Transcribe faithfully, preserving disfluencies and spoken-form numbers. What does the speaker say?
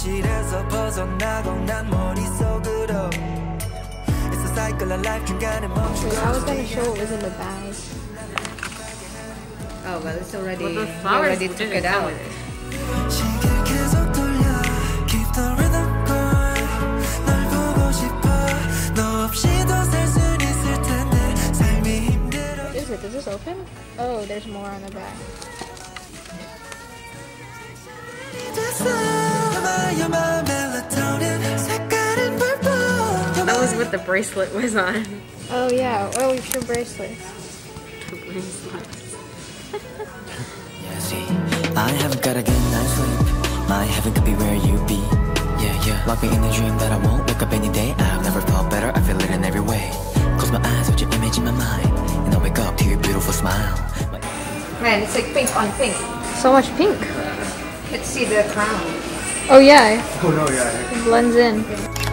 I was gonna show what was in the bag. Oh well, it's already. Well, the flowers already took it out. What is it? Does this open? Oh, there's more on the back. That was what the bracelet was on. Oh yeah. Oh, we should bracelets. The bracelets. Yeah, see, I haven't got a good night's sleep. My heaven could be where you be. Yeah, yeah. Lock me in a dream that I won't wake up any day. I've never felt better. I feel it in every way. Close my eyes with your image in my mind, and I wake up to your beautiful smile. Man, it's like pink on pink. So much pink. Let's see the crown. Oh yeah. Oh no, yeah. It blends in.